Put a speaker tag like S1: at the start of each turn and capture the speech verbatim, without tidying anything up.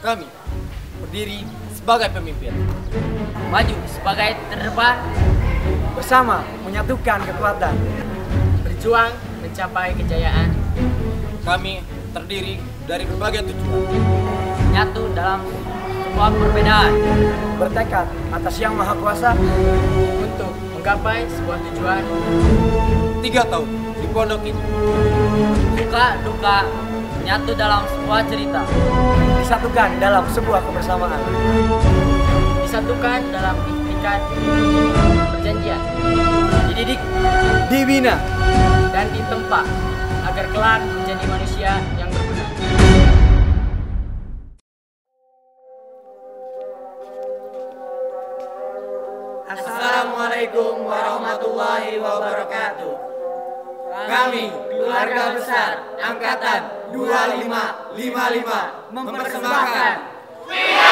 S1: Kami berdiri sebagai pemimpin,
S2: maju sebagai terdepan,
S3: bersama menyatukan kekuatan,
S2: berjuang mencapai kejayaan.
S1: Kami terdiri dari berbagai tujuan,
S2: nyatu dalam semua perbedaan,
S3: bertekad atas Yang Maha Kuasa
S2: untuk menggapai sebuah tujuan.
S1: Tiga tahun di pondok ini,
S2: Suka duka nyatu dalam sebuah cerita,
S3: disatukan dalam sebuah kebersamaan,
S2: disatukan dalam ikhtikat perjanjian, dididik,
S3: dibina,
S2: dan ditempa agar kelak menjadi manusia yang berguna.
S4: Assalamualaikum warahmatullahi wabarakatuh. Kami, keluarga besar Angkatan dua lima lima lima, mempersembahkan